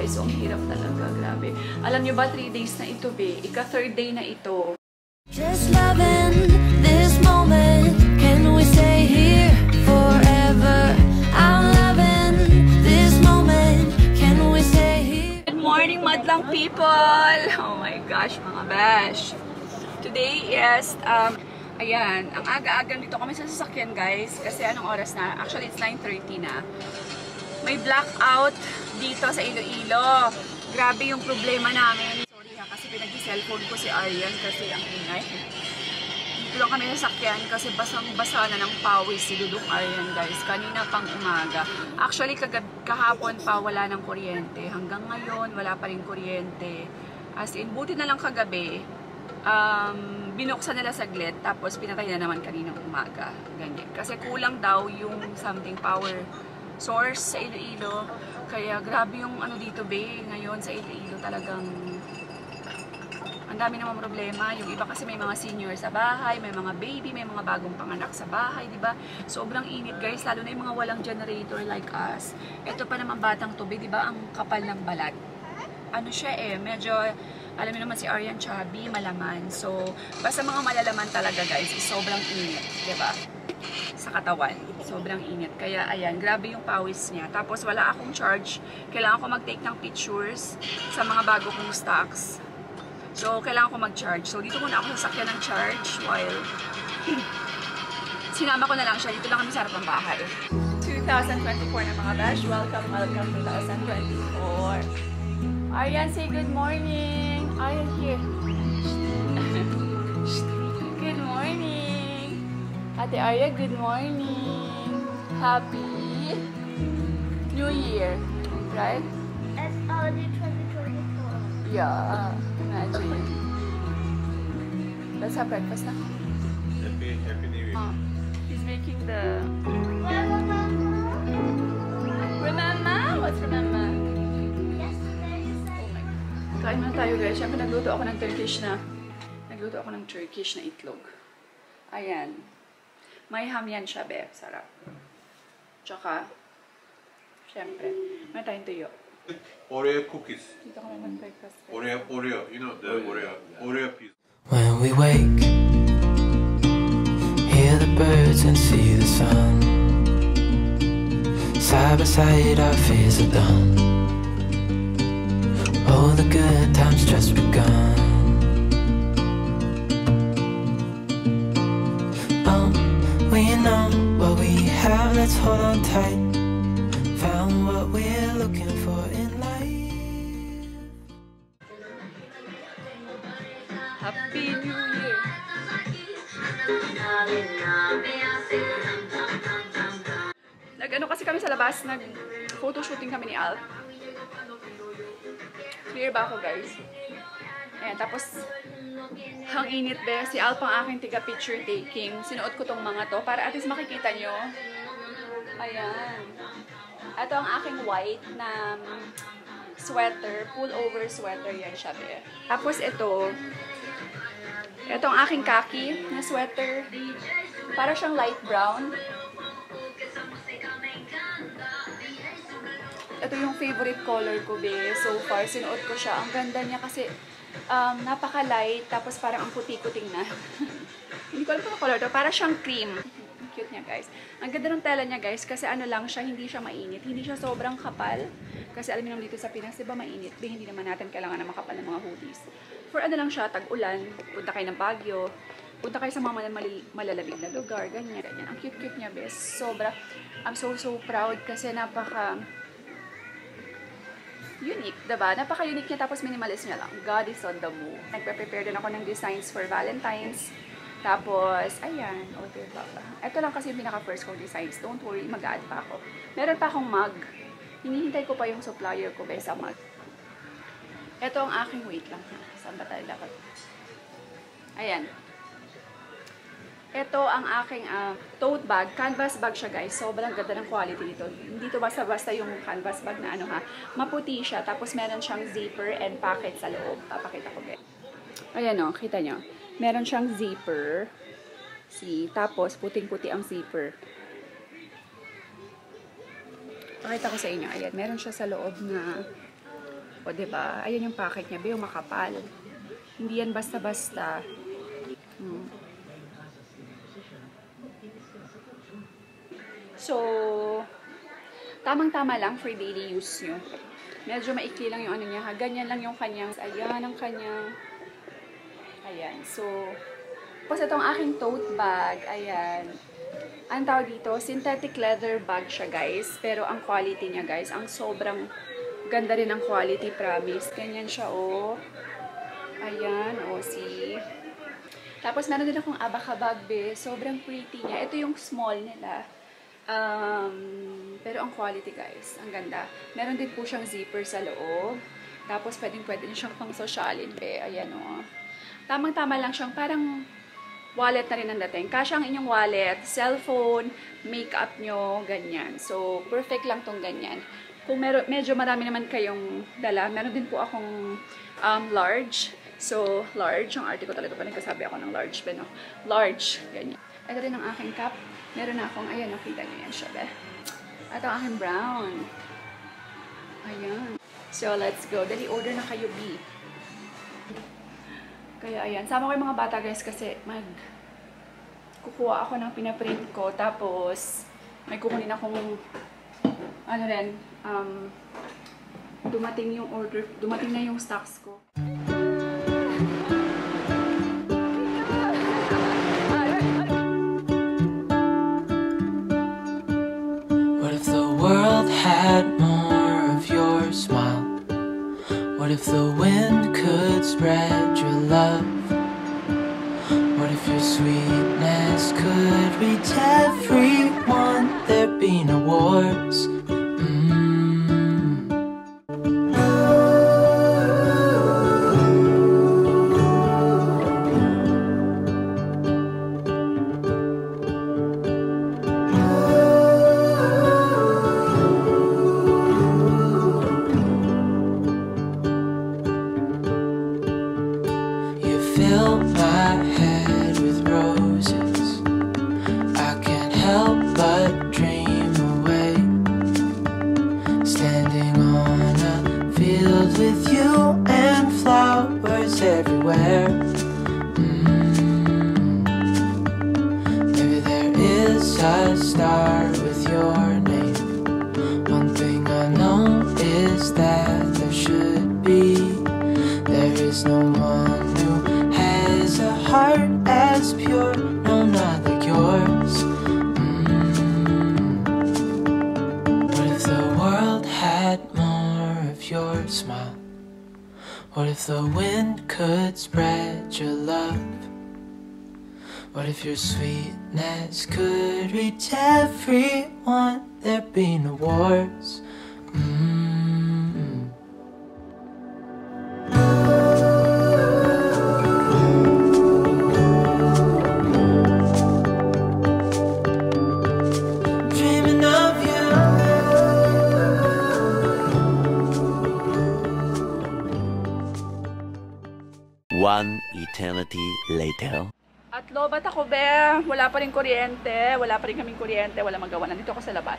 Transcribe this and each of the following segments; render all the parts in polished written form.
be. So, ang hirap talaga. Grabe. Alam nyo ba, 3 days na ito, be? Ika-3rd day na ito. Just loving this moment. Can we stay here forever? I'm loving this moment. Can we stay here? Good morning, madlang people! Oh my gosh, mga besh. Today is, ayan, ang aga-aga dito kami sa sasakyan, guys. Kasi anong oras na? Actually, it's 9:30 na. May blackout dito sa Iloilo. Grabe yung problema namin. Sorry ha, kasi pinag-cellphone ko si Aryan kasi ang ingay. Dito lang kami sasakyan kasi basang-basa na ng pawis si Dudong Aryan, guys. Kanina pang umaga. Actually, kahapon pa wala ng kuryente. Hanggang ngayon, wala pa rin kuryente. As in, buti na lang kagabi. Binuksan nila saglit, tapos pinatay na naman kaninang umaga. Ganyan. Kasi kulang daw yung something power source sa Iloilo. Kaya grabe yung ano dito, be. Ngayon sa Iloilo talagang ang dami namang problema. Yung iba kasi may mga senior sa bahay, may mga baby, may mga bagong panganak sa bahay, di ba? Sobrang init, guys, lalo na yung mga walang generator like us. Ito pa naman batang tubig, di ba? Ang kapal ng balat. Ano siya eh, medyo, alam niyo naman si Aryan chubby, malaman. So, basta mga malalaman talaga, guys, is sobrang init, di ba? Sa katawan. Sobrang init. Kaya, ayan, grabe yung pawis niya. Tapos, wala akong charge. Kailangan ko mag-take ng pictures sa mga bago kong stocks. So, kailangan ko mag-charge. So, dito muna ako sasakyan ng charge while sinama ko na lang siya. Dito lang kami sa harap ng bahay. 2024 na mga bash. Welcome, welcome 2024. Aryan, say good morning. Aryan, here. Good morning. Ate Arya, good morning. Happy New Year, right? It's already 2024. Yeah, imagine. Let's have breakfast now. Happy New Year. He's making the... Remember? Remember? What's remember? Yesterday you said. Kain muna tayo, guys. Siyempre, nagluto ako ng Turkish na itlog. Ayan. May ham yan siya, be. Sarap. Tsaka, siyempre, may tayong tuyo. Oreo cookies. Dito kami mag-breakfast. Oreo. You know the Oreo piece. When we wake, hear the birds and see the sun. Side by side our fears are done. All the good times just begun. We know what we have, let's hold on tight. Found what we're looking for in life. Happy New Year! Nag-ano kasi kami sa labas, nag-photoshooting kami ni Alp. Clear ba ako, guys? Ayan, tapos ang init, be. Si Alp ang aking tiga-picture taking. Sinuot ko tong mga to para at least makikita nyo. Ayan. Ito ang aking white na sweater. Pullover sweater yan siya, be. Tapos ito ang aking khaki na sweater. Para siyang light brown. Ito yung favorite color ko, be. So far, sinuot ko siya. Ang ganda niya kasi napaka-light, tapos parang ang puti-kuting na. Hindi ko alam kung color to. Para siyang cream. Cute niya, guys. Ang ganda ng tela niya, guys, kasi ano lang siya, hindi siya mainit. Hindi siya sobrang kapal. Kasi alam niyo naman dito sa Pinas, diba mainit? Hindi naman natin kailangan na makapal ng mga hoodies. For ano lang siya, tag-ulan, punta kayo ng Baguio, punta kayo sa mga malalamig na lugar, ganyan. Ang cute-cute niya, bes. Sobra. I'm so proud kasi napaka unique, diba? Napaka-unique niya, tapos minimalist niya lang. God is on the move. Nagpe-prepare din ako ng designs for Valentine's. Tapos, ayan. O, diba ba? Ito lang kasi yung pinaka-first kong designs. Don't worry, mag-add pa ako. Meron pa akong mug. Hinihintay ko pa yung supplier ko ba sa mug. Ito ang aking, wait lang. Saan ba tayo dapat? Ayan. Ito ang aking tote bag. Canvas bag siya, guys. Sobrang ganda ng quality nito. Hindi to basta-basta yung canvas bag na ano ha. Maputi siya. Tapos meron siyang zipper and pocket sa loob. Papakita ko, guys. Ayan o, kita nyo. Meron siyang zipper. See? Tapos puting-puti ang zipper. Pakita ko sa inyo. Ayan, meron siya sa loob na O, diba? Ayan yung packet niya. Be, makapal. Hindi yan basta-basta. So, tamang-tama lang for daily use nyo. Medyo maikli lang yung ano niya. Ganyan lang yung kanyang, ayan ang kanyang, ayan. So, tapos itong aking tote bag, ayan. Ang tawag dito, synthetic leather bag siya, guys. Pero ang quality niya, guys, ang sobrang ganda rin ang quality, promise. Ganyan siya, oh. Ayan, oh, see. Tapos, meron din akong abaka bag, be. Sobrang pretty niya. Ito yung small nila. Pero ang quality, guys, ang ganda. Meron din po siyang zipper sa loob. Tapos, pwede din siyang pang sosyalin, be. Ayan, oh. Tamang-tama lang siyang parang wallet na rin ang dating. Kasya ang inyong wallet, cellphone, makeup nyo, ganyan. So, perfect lang tong ganyan. Kung medyo marami naman kayong dala, meron din po akong large. So, large. Ang arte ko talaga pa nagkasabi ako ng large. Pero, no? Large. Ganyan. Ito rin ang aking cup. Meron akong, ayan, nakita nyo yan siya, be. Ito ang aking brown. Ayan. So, let's go. Dali, order na kayo, B. Kaya, ayan. Sama ko yung mga bata, guys, kasi kukuha ako ng pinaprint ko. Tapos, may kukunin akong, ano rin, dumating yung order, dumating na yung stocks ko. What if the world had more of your smile? What if the wind could spread your love? What if your sweetness could reach everyone? There'd be no wars. Fill my head with roses. I can't help but dream away. Standing on a field with you and flowers everywhere. Maybe there is a star with your name. One thing I know is that there should be. There is no one a heart as pure, no, not like yours. What if the world had more of your smile? What if the wind could spread your love? What if your sweetness could reach everyone? There'd be no wars. One eternity later. At lobat ako, be. Wala pa rin kuryente. Wala pa rin kaming kuryente. Wala magawa. Nandito ako sa labas.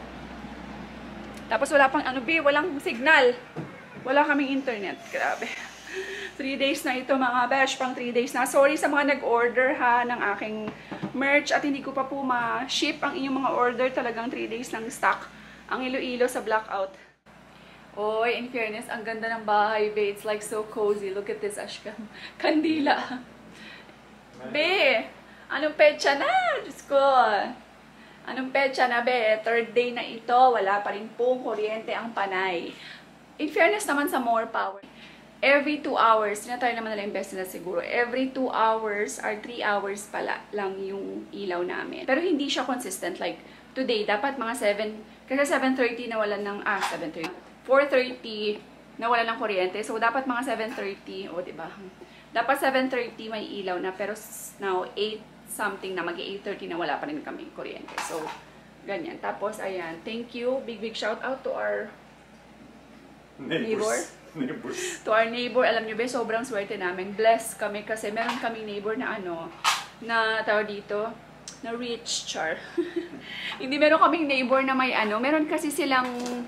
Tapos wala pang ano, be. Walang signal. Wala kaming internet. Grabe. 3 days na ito, mga besh. Pang 3 days na. Sorry sa mga nag-order, ha, ng aking merch. At hindi ko pa po ma-ship ang inyong mga order. Talagang 3 days ng stock. Ang Iloilo sa blackout. Oy, in fairness, ang ganda ng bahay, be. It's like so cozy. Look at this, Ashkam. Kandila. Be, anong petsa na? Diyos ko. Anong petsa na, be? 3rd day na ito. Wala pa rin pong kuryente ang panay. In fairness naman sa more power. Every 2 hours, tinatry naman nila yung best na siguro. Every 2 hours or 3 hours pala lang yung ilaw namin. Pero hindi siya consistent. Like, today, dapat mga 7, kasi 7:30 nawalan ng, 7:30. 4:30, nawala ng kuryente. So, dapat mga 7:30, o diba? Dapat 7:30 may ilaw na, pero now, 8 something na, mag-8:30 na wala pa rin kami kuryente. So, ganyan. Tapos, ayan. Thank you. Big shout out to our neighbor. To our neighbor. Alam nyo ba, sobrang swerte namin. Blessed kami kasi meron kaming neighbor na na tawag dito, na rich, char. Hindi meron kaming neighbor na may meron kasi silang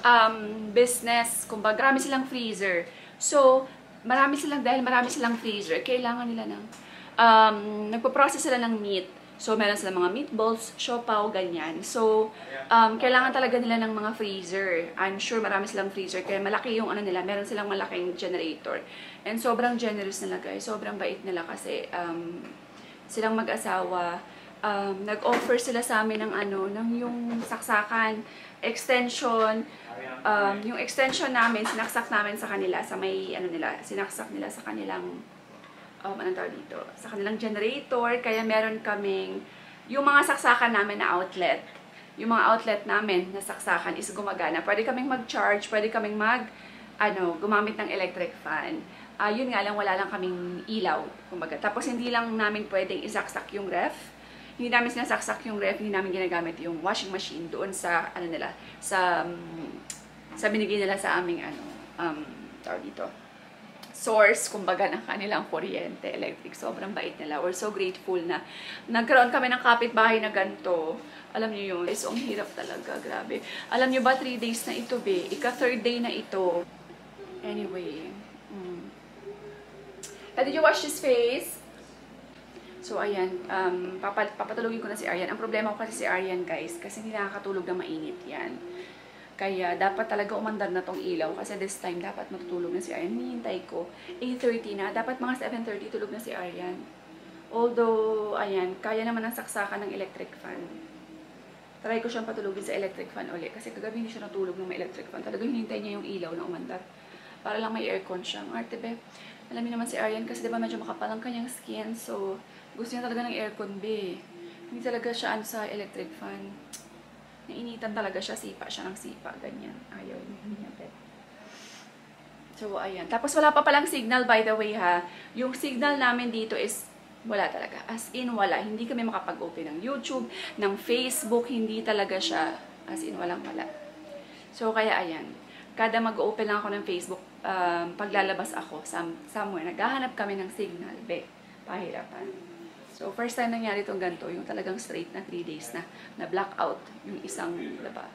business, kumbaga, marami silang freezer. So, dahil marami silang freezer, kailangan nila ng, nagpo-process sila ng meat. So, meron silang mga meatballs, siopaw, ganyan. So, kailangan talaga nila ng mga freezer. I'm sure marami silang freezer, kaya malaki yung ano nila, meron silang malaking generator. And sobrang generous nila guys, sobrang bait nila kasi, silang mag-asawa, nag-offer sila sa amin ng ano, ng yung saksakan, extension, yung extension namin, sinaksak namin sa kanila, sa may, ano nila, sinaksak nila sa kanilang, anong tawag dito, sa kanilang generator, kaya meron kaming, yung mga saksakan namin na outlet, yung mga outlet namin na saksakan is gumagana. Pwede kaming mag-charge, pwede kaming gumamit ng electric fan. Yun nga lang, wala lang kaming ilaw, kumbaga. Tapos hindi lang namin pwedeng isaksak yung ref, hindi namin sinasaksak yung ref, hindi namin ginagamit yung washing machine doon sa, ano nila, sa binigay nila sa aming, tawag dito, source, kumbaga, ng kanilang kuryente, electric. Sobrang bait nila. We're so grateful na nagkaroon kami ng kapitbahay na ganito. Alam niyo yun, so, ang hirap talaga, grabe. Alam niyo ba, 3 days na ito, be? Ika-3rd day na ito. Anyway. Did you wash his face? So, ayan, papatulogin ko na si Aryan. Ang problema ko kasi si Aryan, guys, kasi hindi nakakatulog na mainit yan. Kaya, dapat talaga umandar na tong ilaw. Kasi this time, dapat matutulog na si Aryan. Hinihintay ko. 8:30 na. Dapat mga 7:30 tulog na si Aryan. Although, ayan, kaya naman ang saksakan ng electric fan. Try ko siyang patulogin sa electric fan ulit. Kasi kagabi hindi siya natulog ng may electric fan. Talagang hinihintay niya yung ilaw na umandar. Para lang may aircon siya. Arte, be. Alam niyo naman si Aryan kasi diba medyo makapal ang kanyang skin. So, gusto niya talaga ng aircon, be. Hindi talaga siya sa electric fan. Nainitan talaga siya, sipa siya ng sipa, ganyan. Ayaw niya, bet. So, ayan. Tapos, wala pa palang signal, by the way, ha. Yung signal namin dito is, wala talaga. As in, wala. Hindi kami makapag-open ng YouTube, ng Facebook, hindi talaga siya, as in, walang-wala. So, kaya, ayan. Kada mag-open lang ako ng Facebook, paglalabas ako, somewhere, naghahanap kami ng signal, be. Pahirapan. So, first time nangyari itong ganito, yung talagang straight na 3 days na blackout yung isang, diba?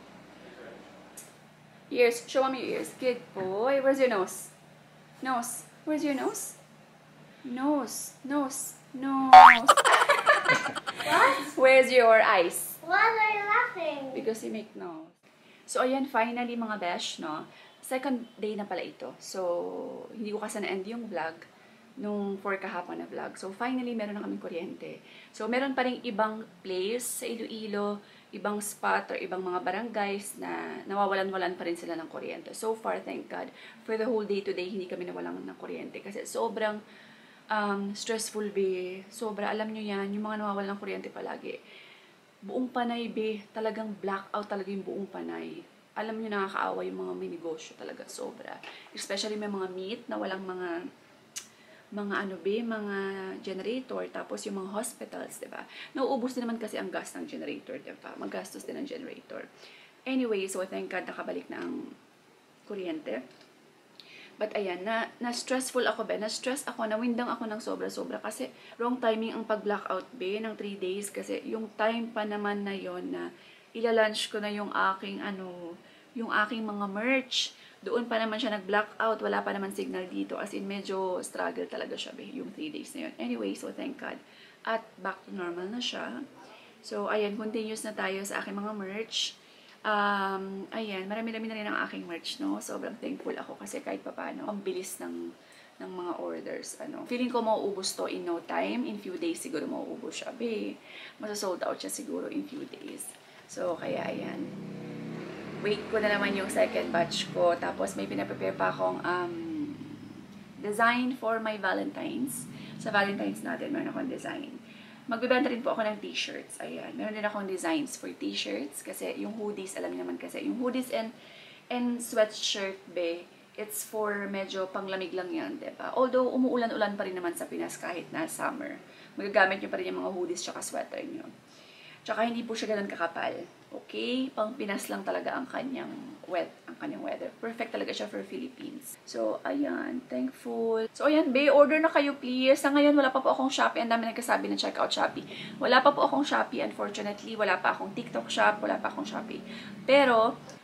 Ears. Show me your ears. Good boy. Where's your nose? Nose. Where's your nose? Nose. Nose. Nose. What? Where's your eyes? Why are you laughing? Because you make nose. So, ayan, finally mga besh, no? Second day na pala ito. So, hindi ko kasi na-end yung vlog nung 4 kahapon na vlog. So, finally, meron na kaming kuryente. So, meron pa rin ibang place sa Iloilo, ibang spot or ibang mga barangays na nawawalan-walan pa rin sila ng kuryente. So far, thank God, for the whole day today, hindi kami nawalan ng kuryente. Kasi sobrang stressful, be. Sobra, alam nyo yan, yung mga nawawalan ng kuryente palagi. Buong Panay, be. Talagang blackout talaga yung buong Panay. Alam nyo, nakakaawa yung mga may negosyo talaga, sobra. Especially may mga meat na walang mga generator, tapos yung mga hospitals, diba? Nauubos din naman kasi ang gas ng generator, diba? Maggastos din ang generator. Anyway, so thank God nakabalik na ang kuryente. But ayan, na-stressful ako, be. Na-stress ako, nawindang ako ng sobra-sobra kasi wrong timing ang pag-blackout, be, ng 3 days kasi yung time pa naman na yon na ilalunch ko na yung aking yung aking mga merch. Doon pa naman siya nag-blackout, wala pa naman signal dito. As in, medyo struggle talaga siya, be, yung 3 days na yun. Anyway, so thank God. At back to normal na siya. So, ayan, continuous na tayo sa aking mga merch. Ayan, marami-rami na rin ang aking merch, no? Sobrang thankful ako kasi kahit papaano, ang bilis ng mga orders, Feeling ko mauubos to in no time. In few days, siguro mauubos siya, be. Masasold out siya siguro in few days. So, kaya, ayan. Wait ko na naman yung second batch ko. Tapos may pinaprepare pa akong design for my Valentine's. Sa Valentine's natin, meron akong design. Magbibenta rin po ako ng t-shirts. Ayan. Meron din akong designs for t-shirts. Kasi yung hoodies, alam niyo naman kasi, yung hoodies and sweatshirt, be, it's for medyo panglamig lang yan, diba? Although, umuulan-ulan pa rin naman sa Pinas kahit na summer. Magagamit nyo pa rin yung mga hoodies tsaka sweater nyo. Tsaka hindi po siya ganun kakapal. Okay? Pang Pinas lang talaga ang kanyang weather. Perfect talaga siya for Philippines. So, ayan. Thankful. So, ayan, be, order na kayo, please. Sa ngayon, wala pa po akong Shopee. Ang dami nagkasabi na check out Shopee. Wala pa po akong Shopee, unfortunately. Wala pa akong TikTok shop. Wala pa akong Shopee. Pero,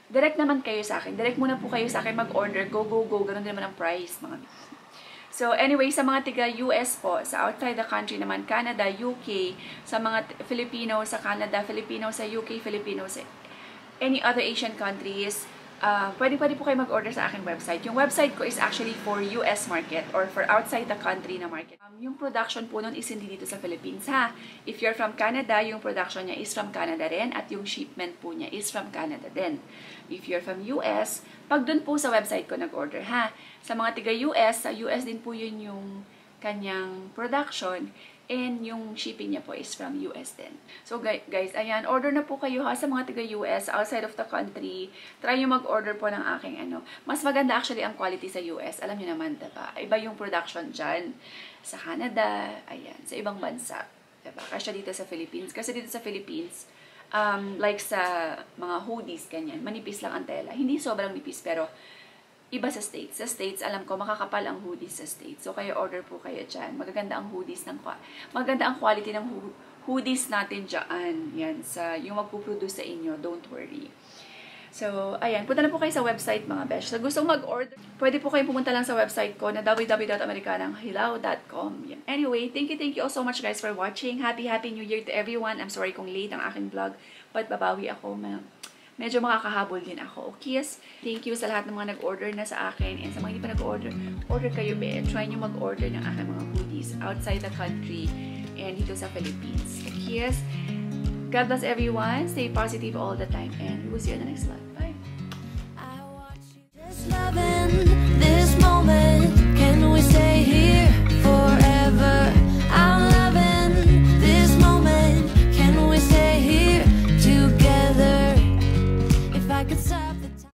direct naman kayo sa akin. Direct muna po kayo sa akin mag-order. Go, go, go. Ganun din naman ang price, mga bibs. So, anyway, sa mga tiga-US po, sa outside the country naman, Canada, UK, sa mga Filipino sa Canada, Filipino sa UK, Filipino sa any other Asian countries, pwede po kayo mag-order sa aking website. Yung website ko is actually for US market or for outside the country na market. Yung production po nun is hindi dito sa Philippines, ha? If you're from Canada, yung production niya is from Canada rin at yung shipment po niya is from Canada din. If you're from US, pag dun po sa website ko nag-order, ha? Sa mga tiga-US, sa US din po yun yung kanyang production and yung shipping niya po is from US din. So guys, ayan, order na po kayo ha sa mga tiga-US, outside of the country. Try nyo mag-order po ng aking ano. Mas maganda actually ang quality sa US. Alam nyo naman, diba? Iba yung production dyan. Sa Canada, ayan, sa ibang bansa. Diba? Kasi dito sa Philippines. Kasi dito sa Philippines, like sa mga hoodies, ganyan, manipis lang ang tela. Hindi sobrang nipis, pero iba sa States. Sa States, alam ko, makakapal ang hoodies sa States. So, kayo order po kayo dyan. Magaganda ang hoodies maganda ang quality ng hoodies natin dyan. Yan, yung magpuproduce sa inyo. Don't worry. So, ayan. Punta na po kayo sa website, mga besh. So, gustong mag-order, pwede po kayo pumunta lang sa website ko na www.americananghilaw.com. Anyway, thank you all so much guys for watching. Happy New Year to everyone. I'm sorry kung late ang aking vlog, but babawi ako. Medyo makakahabol din ako. Okay, yes? Thank you sa lahat ng mga nag-order na sa akin. And sa mga hindi pa nag-order, order kayo, be. Try nyo mag-order ng aking mga hoodies outside the country and dito sa Philippines. Okay, yes? God bless everyone. Stay positive all the time. And we will see you in the next vlog. Bye. Just loving this moment. Can we stay here?